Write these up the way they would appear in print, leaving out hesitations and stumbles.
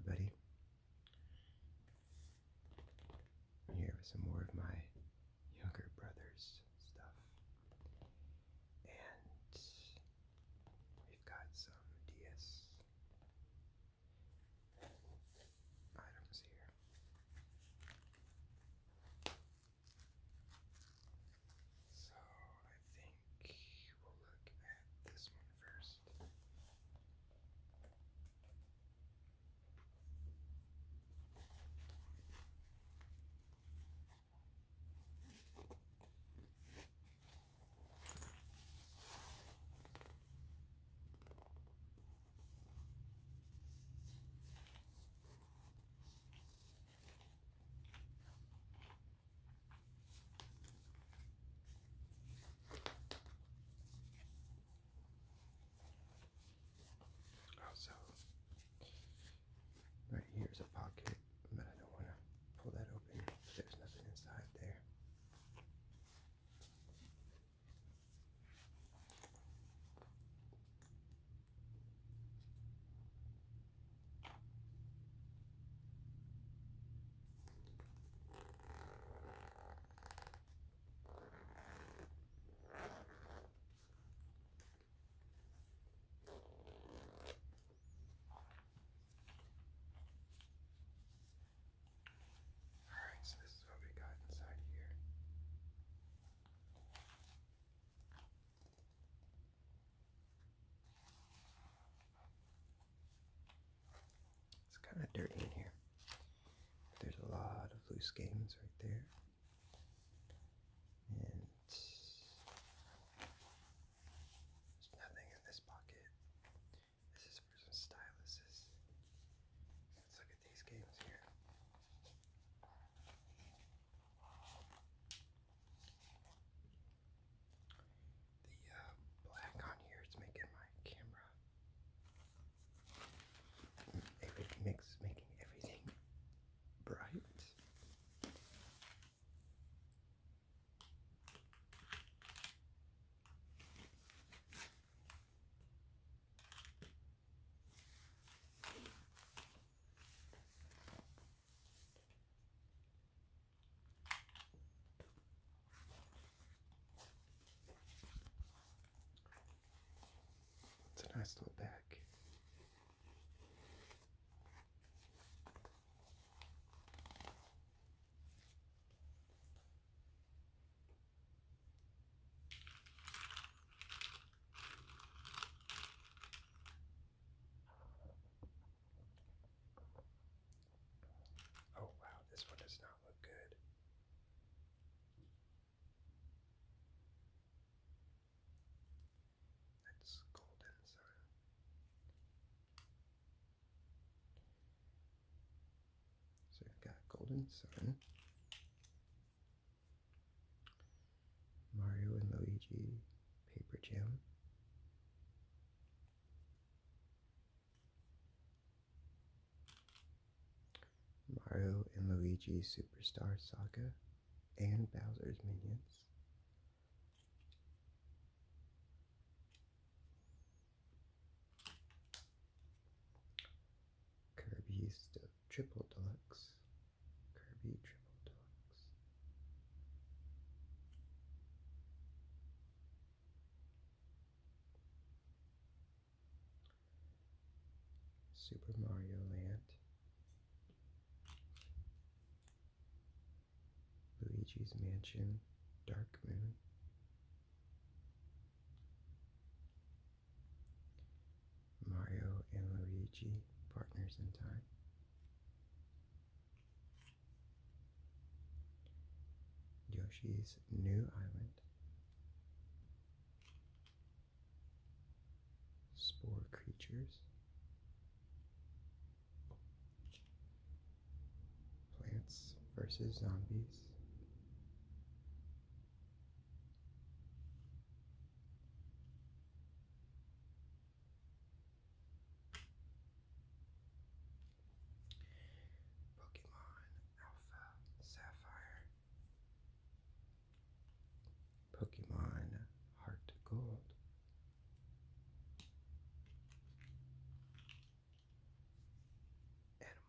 everybody. I'm here with some more of my younger brother's stuff. And we've got some DS items here. So I think we'll look at this one first. Also, right here's a pocket, but I don't want to pull that open. There's nothing inside there. Alright, so this is what we got inside here. It's kind of dirty in here. But there's a lot of loose games right there. And there's nothing in this pocket. This is for some styluses. Let's look at these games here. The black on here is making my camera. Making everything bright. It's a nice little bag. Oh wow, this one does not look good. That's Golden Sun. So we've got Golden Sun, Mario and Luigi Paper Jam, Mario and Luigi Superstar Saga, and Bowser's Minions. Kirby's Triple Deluxe. Kirby Triple Deluxe. Super Mario Land. Luigi's Mansion, Dark Moon. Mario and Luigi, Partners in Time. Yoshi's New Island. Spore Creatures. Plants vs. Zombies. Pokemon Alpha Sapphire. Pokemon Heart Gold. Animal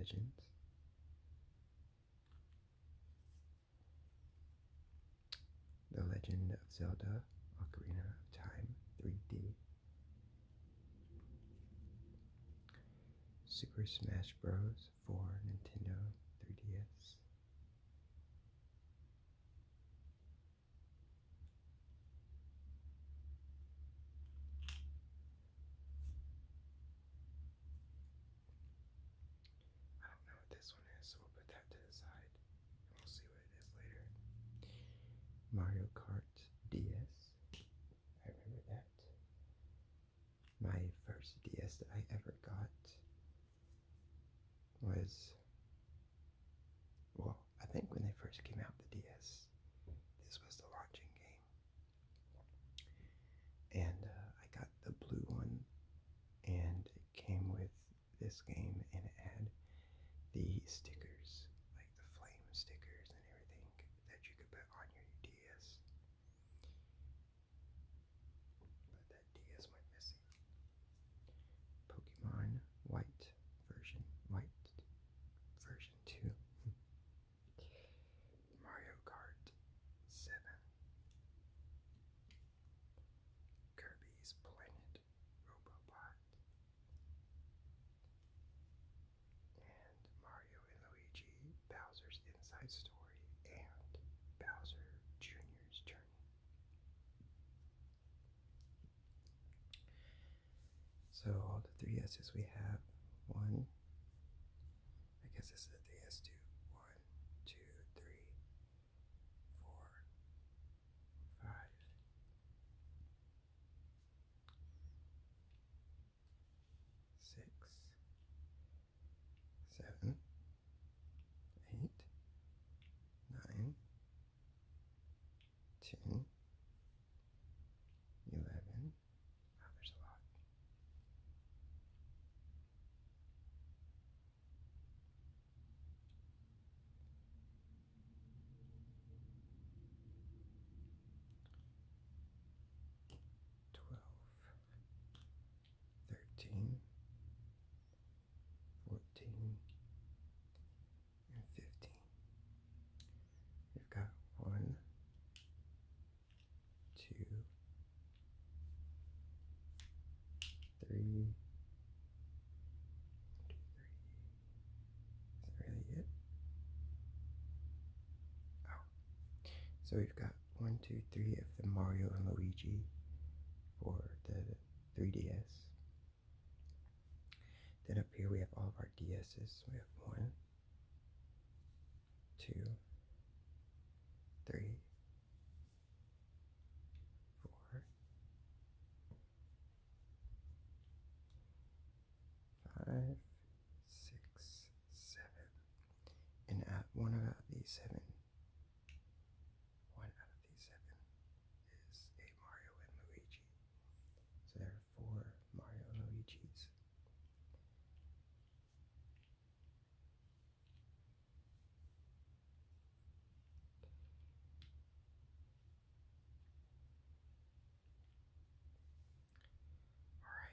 Legends. The Legend of Zelda Ocarina of Time 3D. Super Smash Bros. For Nintendo 3DS. I don't know what this one is, so we'll put that to the side and we'll see what it is later. Mario Kart DS. I remember that. My first DS that I ever got was, well, I think when they first came out, the DS, this was the launching game. And I got the blue one, and it came with this game, and it had the stickers, like the flame stickers and everything that you could put on your DS. But that DS went missing. Pokemon White version 2. Mario Kart 7. Kirby's Planet Robobot. And Mario and Luigi Bowser's Inside Story and Bowser Jr.'s Journey. So all the 3S's we have, one, I guess this is a 3S2, 1, 2, 3, 4, 5, 6, 7, 8, 9, 10, 11. Wow, there's a lot. 12, 13, 14, and 15. We've got 1, 2, 3. Is that really it? Oh. So we've got 1, 2, 3 of the Mario and Luigi for the 3DS. Then up here we have all of our DS's. We have 1, 2, 3, 4, 5, 6, 7. And one out of these 7 is a Mario and Luigi. So there are 4 Mario and Luigi's. Alright.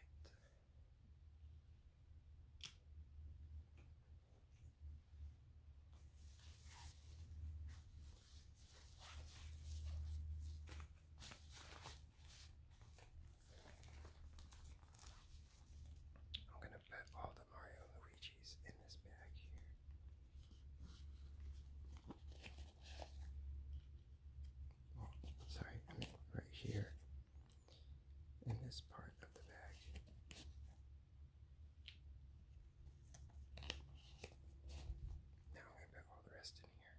I'm gonna put all the Mario and Luigi's in this bag here. Oh, sorry, I mean right here in this part of the bag. Now I'm gonna put all the rest in here.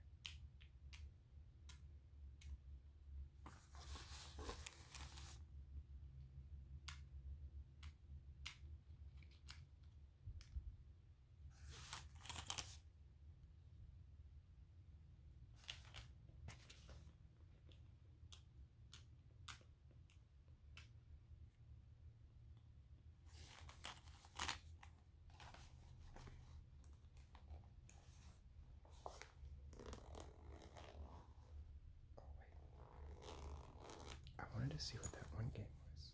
I wanted to see what that one game was.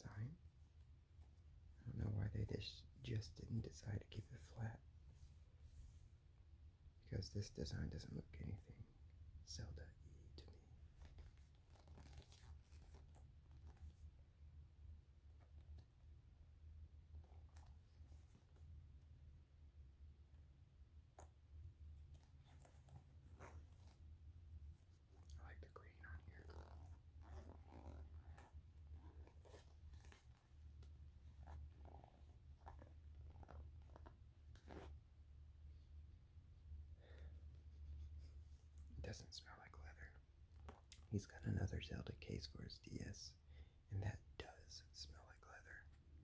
design. I don't know why they just didn't decide to keep it flat. Because this design doesn't look anything Zelda-y to me. I like the green on here. It doesn't smell like leather. He's got another Zelda case for his DS, and that does smell like leather.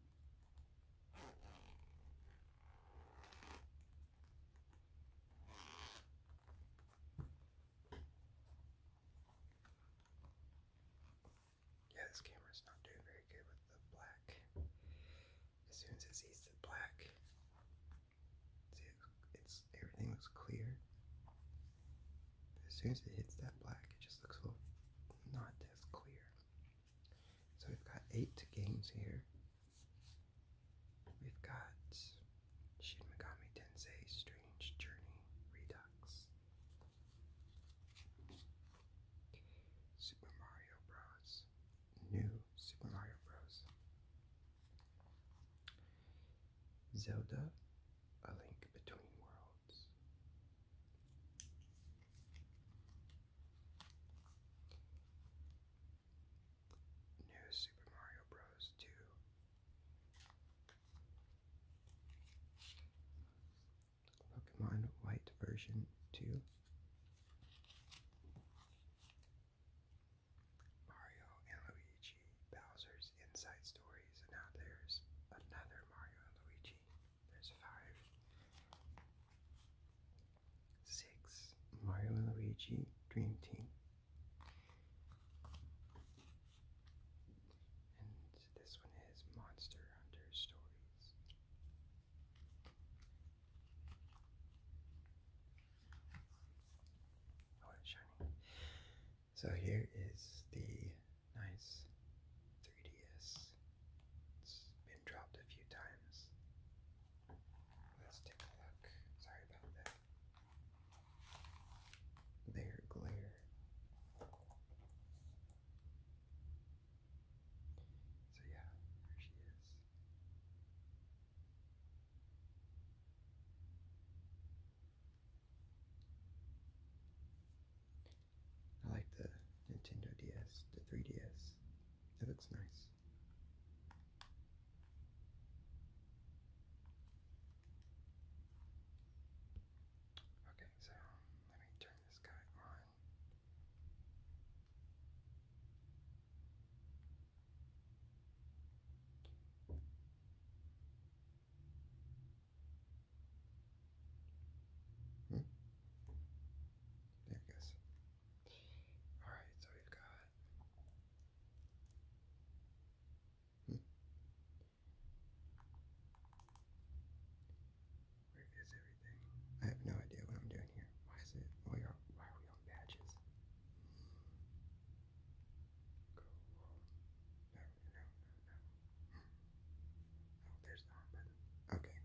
Yeah, this camera's not doing very good with the black. As soon as it sees the black, see, everything looks clear. As soon as it hits that black, it just looks not as clear. So we've got 8 games here. We've got Shin Megami Tensei Strange Journey Redux, Super Mario Bros. New Super Mario Bros. Zelda, A Link Between Worlds. New Super Mario Bros. 2. Pokemon White version 2. Mario and Luigi, Bowser's Inside Stories, and now there's another Mario and Luigi. There's 5. 6. Mario and Luigi Dream Team. And this one is Monster Hunter Stories. Oh, it's shiny. So here is the nice 3DS. It's been dropped a few times. Let's take a look. Sorry about that. There, glare. So yeah, there she is. I like the Nintendo DS, the 3DS. It looks nice. Okay, so let me turn this guy on. There it goes. Alright, so we've got where is everything? I have no idea what I'm doing here. Why is it why are we on badges? Go. No. Oh, there's the on button. Okay.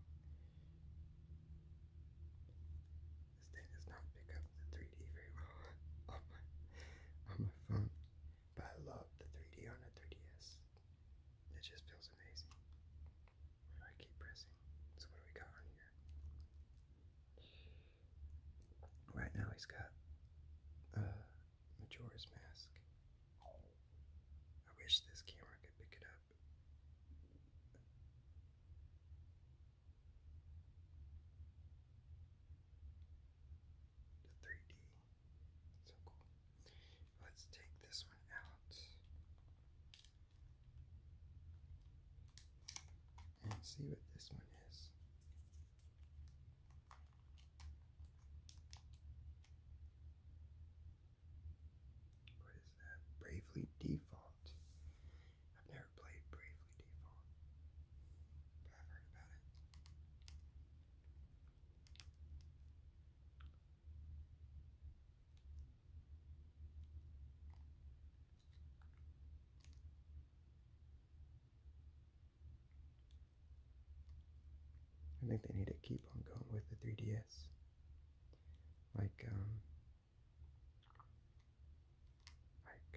This thing does not pick up the 3D very well on my phone. But I love the 3D on a 3DS. It just feels amazing. Where do I keep pressing? So what do we got on here? Right now he's got Majora's Mask. I wish this camera could pick it up. The 3D. So cool. Let's take this one out and see what this one is. What is that? Bravely Default. I've never played Bravely Default, but I've heard about it. I think they need to keep on going with the 3DS. Like, like,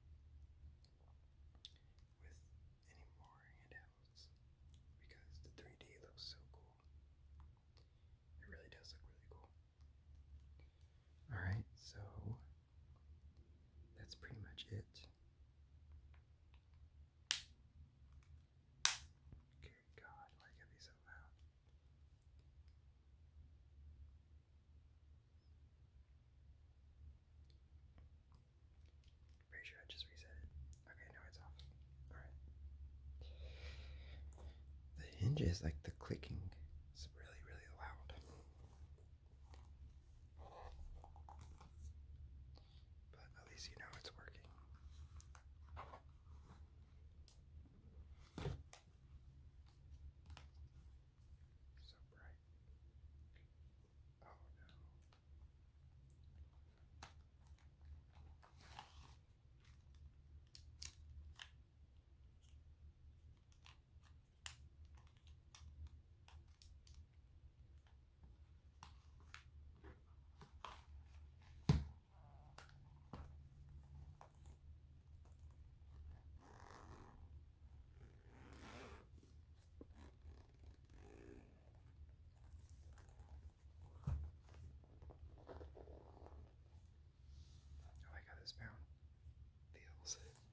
with any more handhelds, because the 3D looks so cool. It really does look really cool. Alright, so that's pretty much it. Good God, why gotta be so loud? Pretty sure I just reset it. Okay, now it's off. Alright. The hinges, like the clicking, is really, really loud. But at least you know it's working. So bright. Oh no. I like how this pound feels.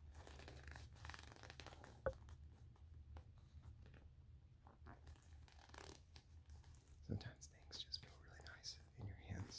Sometimes things just feel really nice in your hands.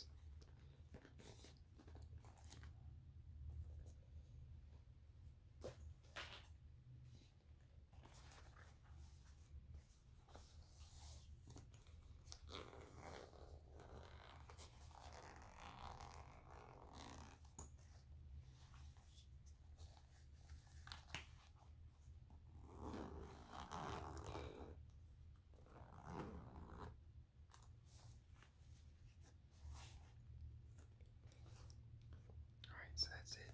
Alright, so that's it.